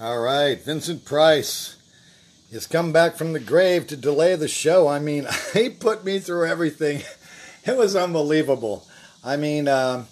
All right, Vincent Price has come back from the grave to delay the show. I mean, he put me through everything. It was unbelievable. I mean, the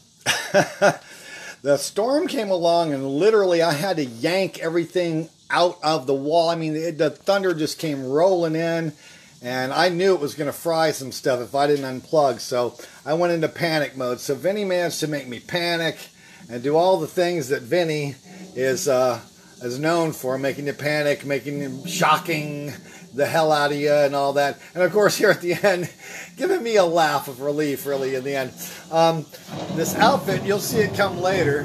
storm came along and literally I had to yank everything out of the wall. I mean, the thunder just came rolling in, and I knew it was going to fry some stuff if I didn't unplug. So I went into panic mode. So Vinny managed to make me panic and do all the things that Vinny is known for, making you panic, making you shocking the hell out of you and all that. And of course here at the end, giving me a laugh of relief really in the end. This outfit, you'll see it come later.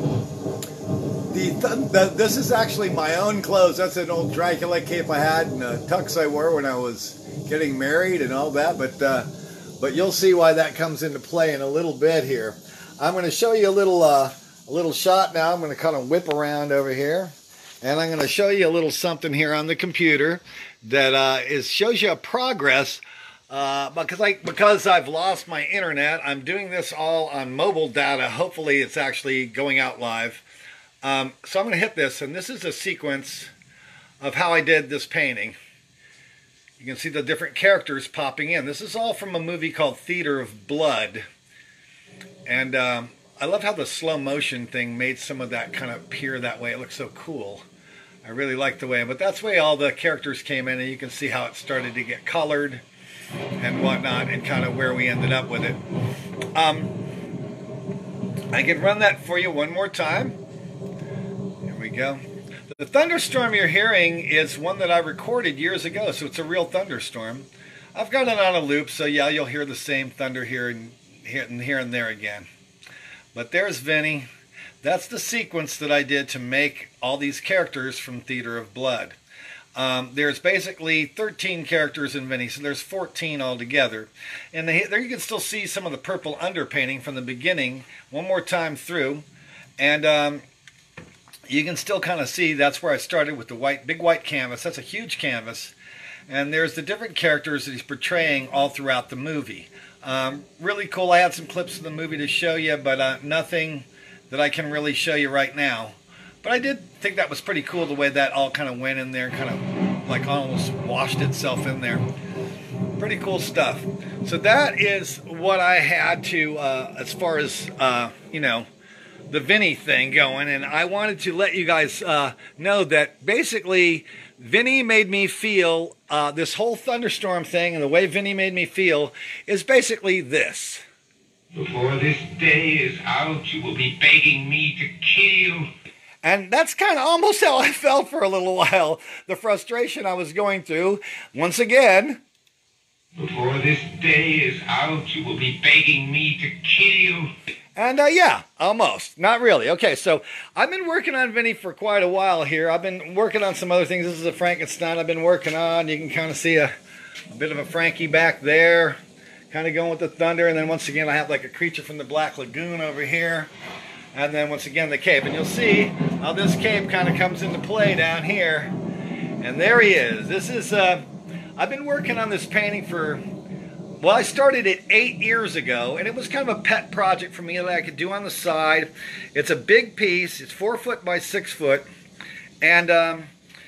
This is actually my own clothes. That's an old Dracula cape I had and a tux I wore when I was getting married and all that. But you'll see why that comes into play in a little bit here. I'm going to show you a little shot now. I'm going to kind of whip around over here. And I'm going to show you a little something here on the computer that shows you a progress. Because I've lost my internet, I'm doing this all on mobile data. Hopefully it's actually going out live. So I'm going to hit this, and this is a sequence of how I did this painting. You can see the different characters popping in. This is all from a movie called Theater of Blood. And I love how the slow motion thing made some of that kind of appear that way. It looks so cool. I really like the way, but that's the way all the characters came in, and you can see how it started to get colored and whatnot, and kind of where we ended up with it. I can run that for you one more time. Here we go. The thunderstorm you're hearing is one that I recorded years ago, so it's a real thunderstorm. I've got it on a loop, so yeah, you'll hear the same thunder here and there again. But there's Vinny. That's the sequence that I did to make all these characters from Theater of Blood. There's basically 13 characters in Vinny, so there's 14 altogether. And there you can still see some of the purple underpainting from the beginning one more time through. And you can still kind of see that's where I started with the big white canvas. That's a huge canvas. And there's the different characters that he's portraying all throughout the movie. Really cool. I had some clips of the movie to show you, but nothing that I can really show you right now. But I did think that was pretty cool the way that all kind of went in there, kind of like almost washed itself in there. Pretty cool stuff. So that is what I had to, as far as, you know, the Vinny thing going. And I wanted to let you guys know that basically Vinny made me feel, this whole thunderstorm thing and the way Vinny made me feel is basically this. Before this day is out, you will be begging me to kill you. And that's kind of almost how I felt for a little while. The frustration I was going through. Once again. Before this day is out, you will be begging me to kill you. And yeah, almost. Not really. Okay, so I've been working on Vinny for quite a while here. I've been working on some other things. This is a Frankenstein I've been working on. You can kind of see a bit of a Frankie back there. Kind of going with the thunder, and then once again I have like a creature from the Black Lagoon over here, and then once again the cape, and you'll see how this cape kind of comes into play down here. And there he is. This is I've been working on this painting for, well, I started it 8 years ago, and it was kind of a pet project for me that I could do on the side. It's a big piece. It's 4 foot by 6 foot, and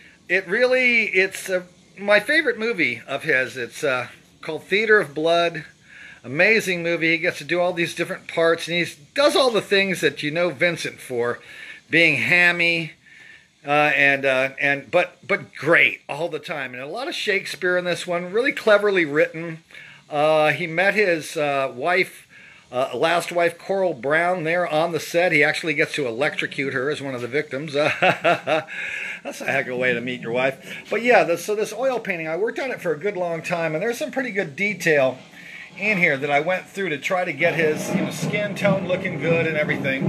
it's my favorite movie of his. It's called Theater of Blood. Amazing movie. He gets to do all these different parts, and he does all the things that you know Vincent for, being hammy, but great all the time. And a lot of Shakespeare in this one, really cleverly written. He met his last wife, Coral Brown, there on the set. He actually gets to electrocute her as one of the victims. That's a heck of a way to meet your wife. But yeah, so this oil painting, I worked on it for a good long time, and there's some pretty good detail in here that I went through to try to get his skin tone looking good and everything.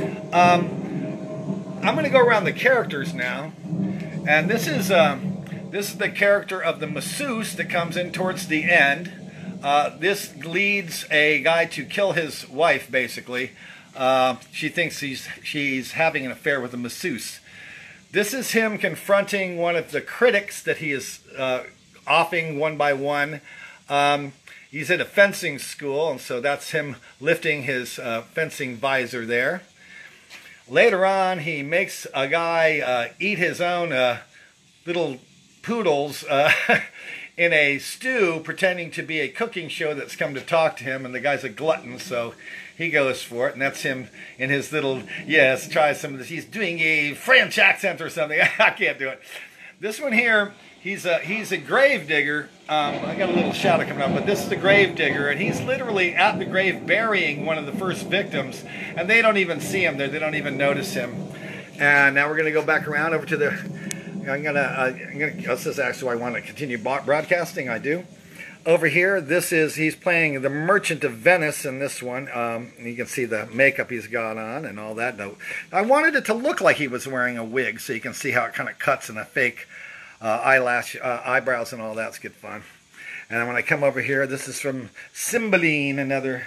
I'm going to go around the characters now, and this is the character of the masseuse that comes in towards the end. This leads a guy to kill his wife, basically. She thinks she's having an affair with a masseuse. This is him confronting one of the critics that he is offing one by one. He's at a fencing school, and so that's him lifting his fencing visor there. Later on, he makes a guy eat his own little poodles in a stew, pretending to be a cooking show that's come to talk to him, and the guy's a glutton, so he goes for it, and that's him in his little, yes, try some of this. He's doing a French accent or something. I can't do it. This one here, he's a grave digger. I got a little shadow coming up, but this is a grave digger, and he's literally at the grave burying one of the first victims, and they don't even see him there. They don't even notice him. And now we're going to go back around over to the, this is actually why I want to continue broadcasting. I do. Over here, he's playing the Merchant of Venice in this one. You can see the makeup he's got on and all that. I wanted it to look like he was wearing a wig, so you can see how it kind of cuts in the fake eyebrows and all that's good fun. And when I come over here, this is from Cymbeline, another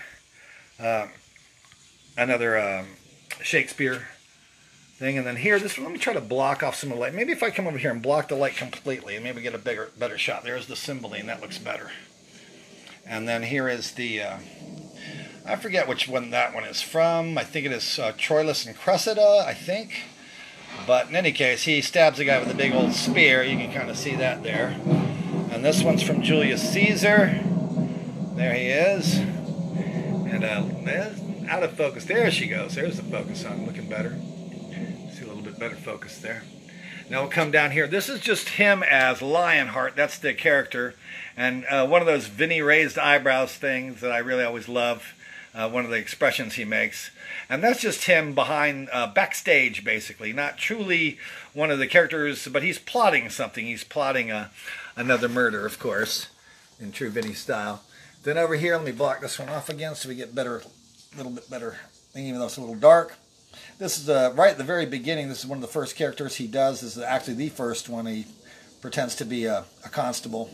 Shakespeare thing. And then here, let me try to block off some of the light. Maybe if I come over here and block the light completely, and maybe get a better shot. There's the Cymbeline. That looks better. And then here is the, I forget which one that one is from. I think it is Troilus and Cressida, I think. But in any case, he stabs a guy with a big old spear. You can kind of see that there. And this one's from Julius Caesar. There he is. And out of focus. There she goes. There's the focus on. Looking better. See a little bit better focus there. Now we'll come down here. This is just him as Lionheart. That's the character. And one of those Vinny raised eyebrows things that I really always love. One of the expressions he makes. And that's just him behind, backstage, basically. Not truly one of the characters, but he's plotting something. He's plotting another murder, of course, in true Vinny style. Then over here, let me block this one off again so we get a little bit better, even though it's a little dark. This is right at the very beginning. This is one of the first characters he does. This is actually the first one. He pretends to be a constable.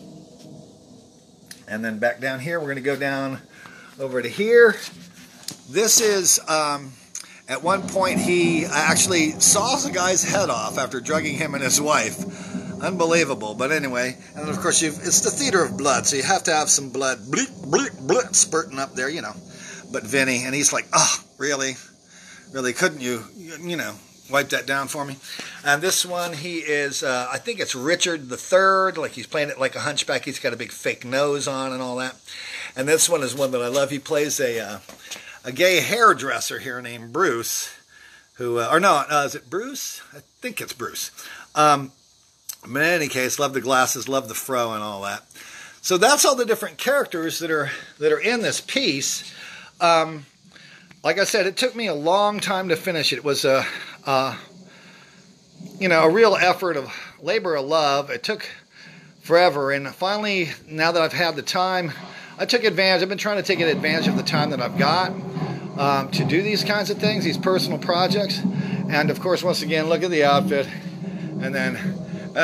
And then back down here, we're going to go down over to here. This is, at one point, he actually saws a guy's head off after drugging him and his wife. Unbelievable. But anyway, and of course, it's the theater of blood, so you have to have some blood bleep, bleep, bleep, spurting up there, you know. But Vinny, and he's like, oh, really? Really, couldn't you wipe that down for me? And this one, he is, I think it's Richard III, like he's playing it like a hunchback. He's got a big fake nose on and all that. And this one is one that I love. He plays a gay hairdresser here named Bruce, who, is it Bruce? I think it's Bruce. But in any case, love the glasses, love the fro and all that. So that's all the different characters that are in this piece. Like I said, it took me a long time to finish it. It was a real effort of labor of love. It took forever, and finally, now that I've had the time, I took advantage. I've been trying to take advantage of the time that I've got to do these kinds of things, these personal projects. And of course, once again, look at the outfit. And then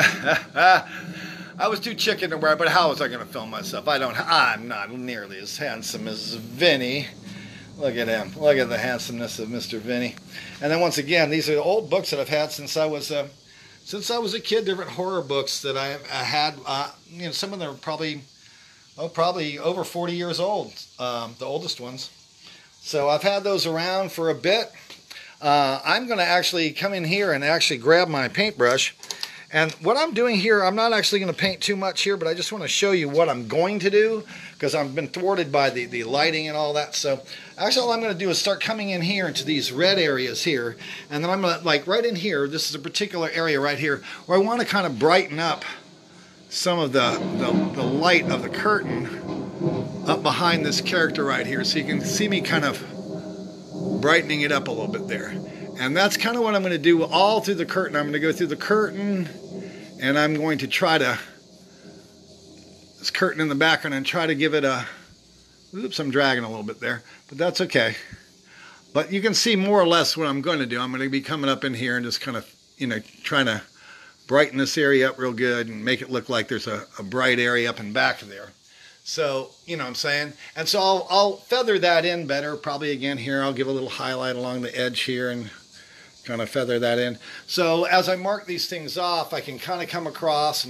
I was too chicken to wear it, but how was I going to film myself? I'm not nearly as handsome as Vinny. Look at him. Look at the handsomeness of Mr. Vinny. And then once again, these are old books that I've had since I was a kid. Different horror books that I had. Some of them are probably over 40 years old. The oldest ones. So I've had those around for a bit. I'm going to actually come in here and actually grab my paintbrush. And what I'm doing here, I'm not actually going to paint too much here, but I just want to show you what I'm going to do, because I've been thwarted by the lighting and all that. So actually all I'm going to do is start coming in here into these red areas here. And then I'm going to, like right in here, this is a particular area right here, where I want to kind of brighten up some of the light of the curtain up behind this character right here. So you can see me kind of brightening it up a little bit there. And that's kind of what I'm going to do all through the curtain. I'm going to go through the curtain, and I'm going to try to, this curtain in the background, and try to give it a, oops, I'm dragging a little bit there, but that's okay. But you can see more or less what I'm going to do. I'm going to be coming up in here and just kind of, trying to brighten this area up real good and make it look like there's a bright area up in back there. So, you know what I'm saying? And so I'll feather that in better. Probably again here, I'll give a little highlight along the edge here and kind of feather that in. So as I mark these things off, I can kind of come across and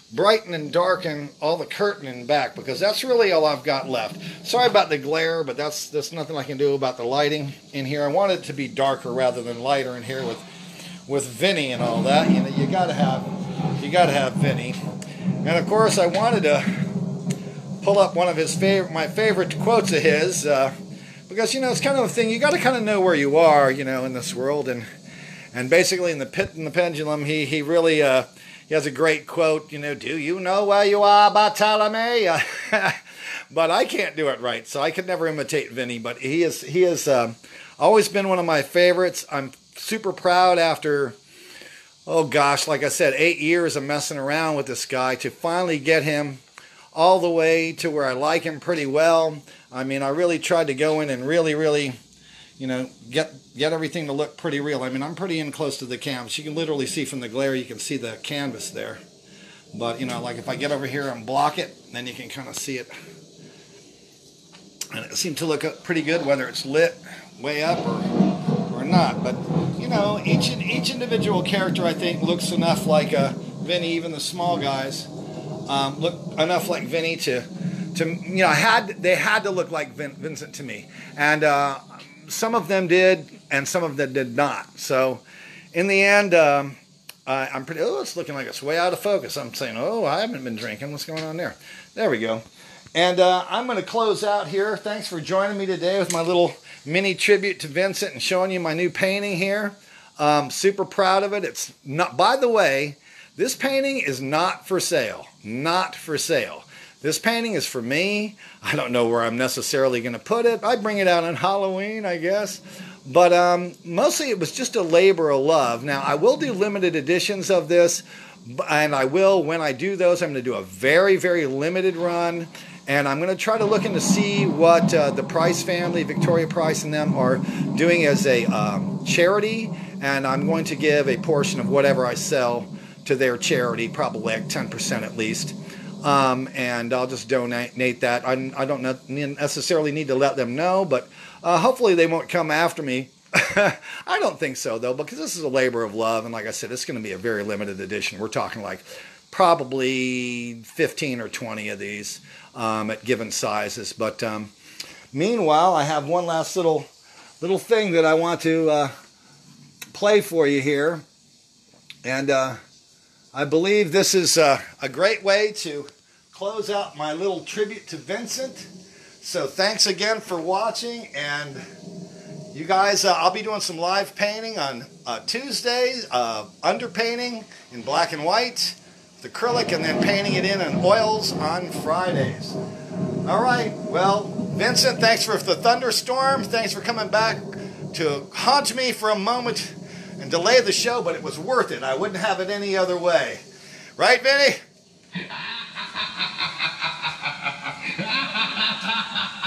brighten and darken all the curtaining back, because that's really all I've got left. Sorry about the glare, but that's nothing I can do about the lighting in here. I want it to be darker rather than lighter in here with Vinny and all that. You know, you gotta have Vinny. And of course, I wanted to pull up one of my favorite quotes of his, because you know it's kind of a thing. You got to kind of know where you are, you know, in this world, and basically in the Pit and the Pendulum, he really he has a great quote. You know, do you know where you are, Bartolome? But I can't do it right, so I could never imitate Vinny. But he has always been one of my favorites. I'm super proud after, oh gosh, like I said, 8 years of messing around with this guy to finally get him all the way to where I like him pretty well. I mean, I really tried to go in and really, you know, get everything to look pretty real. I mean, I'm pretty in close to the canvas. You can literally see from the glare, you can see the canvas there. But, you know, like if I get over here and block it, then you can kind of see it. And it seemed to look pretty good, whether it's lit way up or not. But, you know, each individual character, I think, looks enough like Vinny. Even the small guys look enough like Vinny to you know, they had to look like Vincent to me. And some of them did, and some of them did not. So in the end, I'm pretty, oh, it's looking like it's way out of focus. I'm saying, oh, I haven't been drinking. What's going on there? There we go. And I'm going to close out here. Thanks for joining me today with my little mini tribute to Vincent and showing you my new painting here. Super proud of it. It's not, by the way, this painting is not for sale. Not for sale. This painting is for me. I don't know where I'm necessarily going to put it. I bring it out on Halloween, I guess. But mostly it was just a labor of love. Now, I will do limited editions of this, and I will, when I do those, I'm going to do a very, very limited run. And I'm going to try to look into see what the Price family, Victoria Price and them, are doing as a charity. And I'm going to give a portion of whatever I sell to their charity, probably like 10% at least. And I'll just donate that. I don't necessarily need to let them know, but hopefully they won't come after me. I don't think so, though, because this is a labor of love. And like I said, it's going to be a very limited edition. We're talking like probably 15 or 20 of these at given sizes. But meanwhile, I have one last little thing that I want to play for you here. And I believe this is a great way to close out my little tribute to Vincent. So thanks again for watching, and you guys, I'll be doing some live painting on Tuesdays, underpainting in black and white, with acrylic, and then painting it in oils on Fridays. All right, well, Vincent, thanks for the thunderstorm. Thanks for coming back to haunt me for a moment and delay the show, but it was worth it. I wouldn't have it any other way. Right, Vinny?